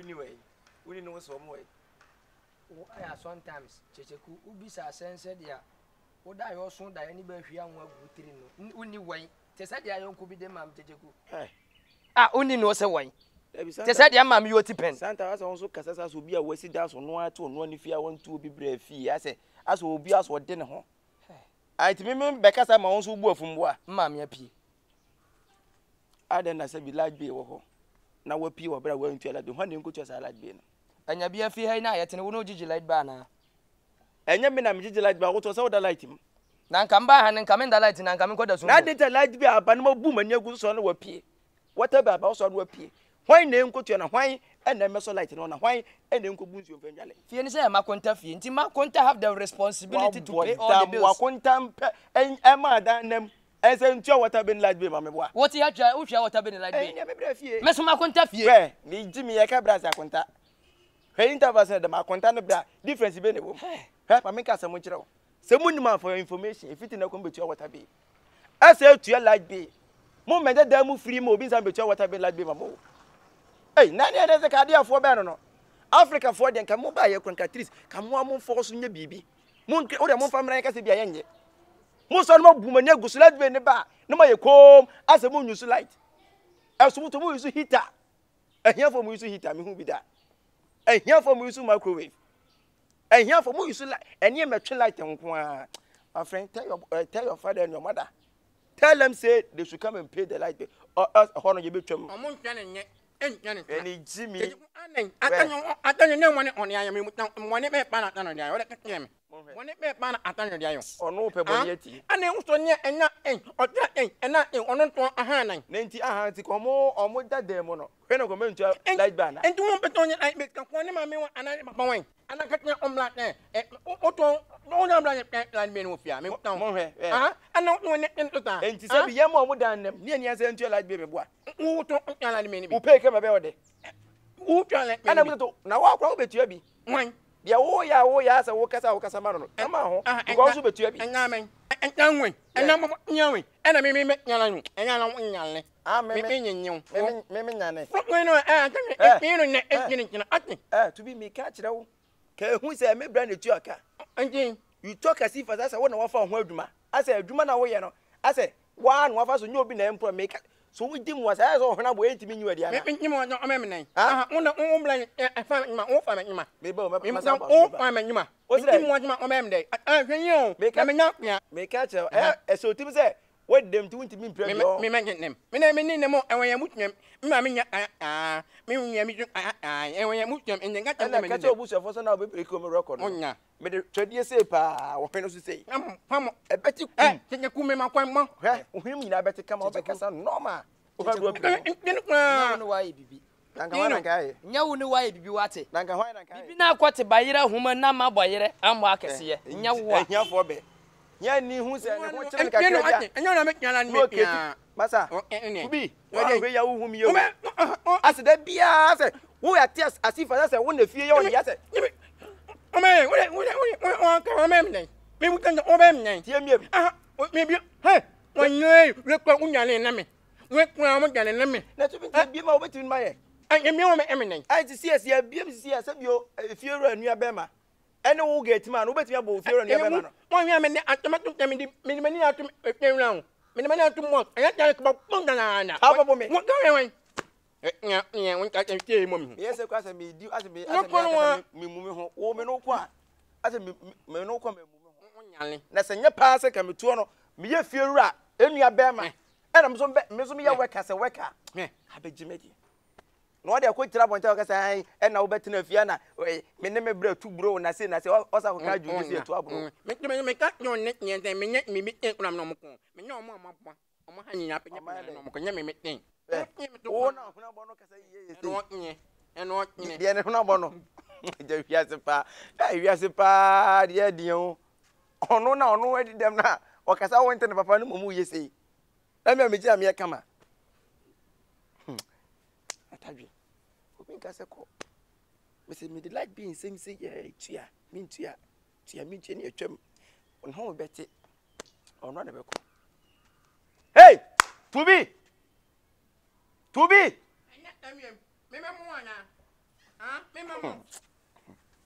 anyway. We know some way. Sometimes Checheku ubisa sense dia. Oda yo so da ani ba hwia nwa gutiri no. Uni wan. Te say dia yon ko bi de mam Checheku. Uni no se wan. Te say dia mam yo tipen. Santa asa won so kasasa so bi a wasi da so no ato no ani fia won tu obi bra fi ase asa obi aso de ne ho. Aiti me bekasa ma won so bu afumbo a mam ya pie. Aden na se bi large be wo ho. Na wa pie wo bra wa ntu large be. Ho ne nkotu sa large be no. Anya bia fi hai na yetene wo no gigi light ba na. Enya me na me gigi light ba wo to se wo da light im. Na nka mba ha ne nka me da light na nka me koda so. Na de light be aba na bu mani agu so na wa pie. Wata ba ba so na wa pie. Hwan na nkotu na hwan na me so light no na hwan na nkobu nsu mfanwale. Fie ni say makonta fie. Nti makonta have the responsibility to pay all the bills. Makonta ma da nam. Ese ntua water bin light be ma me boa. What ya twa wo hwa water bin light be. Enya me bra fie. Me so makonta fie. Me jimi ya ka bra sa konta. Hey, interview the ma contact no difference be ne wo. Pa me ka samu kire wo. Se munima for information if it na ko betu water be. Ase tu ya light be. Mo me da mu free mo obi san betu water be light be ma mo. Hey, na ne dey ka dia fo be no. Africa for den ka mo ba ye kwanka tris ka mo am force nya bibi. Mo o de mo famra ka se bia ye nye. Mo so no bu mani agusu light be ne ba. No ma ye kom ase mo nyusu light. Aso to mo use heater. Ehia for mo use heater me hu bi da. And here for me use microwave. And here for me use light. And here me turn light nko. My friend, tell your father and your mother. Tell them say they should come and pay the light bill. Or else hono you be twem. Omo twane nye. Enye. Eni Jimmy. Atanyo ne money on ya me money me pa na atanyo dia. Ode keke me. Money me pa na atanyo dia yo. Ono pe boni ati. Ana nso nye enya oda ena ono to aha nan. Na nti aha nti ko omo dada mo no. Hwe no ko mentu light ban na. Enti mo beto nye light bill kan ko ne ma me ana papa wan. Ana katnya omla oto no nya bla light bill no fia me tan. Mo hwe. Ana no ne ento ta. Enti se bi yemo omo dan nam. Ne ania se ntu light bill me boa. Wo to light bill ni bi. Wo pay ke ma be ode. Wo twa light bill. Ana mo to na wa kwa wo betu abi. Wan. Dia wo ya asa wo kasa maro no. Ama ho. Because wo betu abi. Enya men. Enyanwe. Enamo nyawe. Ena me nyala nu. Enyala nyale. Me nyenyew. Me nyane. Wo no no ne enyina ati. To be me catch wo. Ka hu se me bra na tu aka. Anjin. You talk as if as wo na wo fa ho aduma. Asa aduma na wo ye no. Asa wa na wo fa so nye obi na empro make. So we dim was as ho na bo entimi nyu ade ana. Me nyimo no me nan. Wo na wo bla fa nyima wo fa nyima. Me ba me ma wo fa nyima. O dim wo nyima o me dey. Hwenye o. Me nya ya. Me catch so tim say what them to ntimi mpre yo. Me menye nem. Me ni nem enwe ya mutwem. Me ma me nya me nya mi enwe ya mutwem enye ngata me. Na catch obu so for so na be ko me record. Onya. Me de twedie say pa wo peno so say. Pamo E beti kum. Tenya kume makwan mo. Hwe, ohim nyina beti kama obekasa normal. O ka do api. Nya no wa bibi. Nanka wana kai. Nya wo no wa bibi wate. Nanka wana kai. Bibi na akwate bayire homa na ma boyire ambo akese. Nya wo. Ehia fo be. Nya ni hu se ne ho kire ka kire. Enya na me nyala ni me. Masa. Ubi. Wa ya wo hum ye. Ase da bia ase. Wo ya ties asifa ase wo na fie ye won ya ase. Ome, wo ka me me. Me bu kan o be me. Tie miem. Me bi. He. Wonye, we kwa unyale na me. We kwa mo nyale na me. Na tu bi tie bia ma wo betun ma ye. Emi wo me eminen. Ai ti cs ya bia mi cs bio fie ro anua be ma. Ene wo gate man wo betun abo fie ro anua be ma no. Mo wi me ne atamato temi di me mani atum efewra ho. Me mani atum mo. Aya tare ko bon na na. Papa bo me. Wo ga wen. Nya won ka tie mo mi. Yes kwa se me di ase me me mu me ho. Wo me no kwa. Ase me no kwa me mu me ho. Nyale. Na se nya pa se ka me tuo no. Me ye fie ro a enua be ma. Ena me so me ya weka se weka. Abegimedi. No dey ko tira bonta ka sai ena wo betina fie na me ne me bra tu bro na se osa ko ka ju se tu abro. Me ka no ne nyen me nya me mi enkunam no mo ko. Me nya omo amapa. Omo hanyina pe nya no mo ko nya me ten. O na huna bono ka sai ye se. No nye. Eno nye. Dia ne huna bono. Je wiase pa. Wiase pa dia dion. Ono na ono edi dem na o ka sa wonte ne papa no mo ye sei. Na me gira me kama. Atadwe. Obi nka se ko. Me se me de like being same say tua. Me tua. Tua me nche ne atwam. On ho beti. On na be ko. Hey! Tubi! Me me mo ana. Ah, me mama.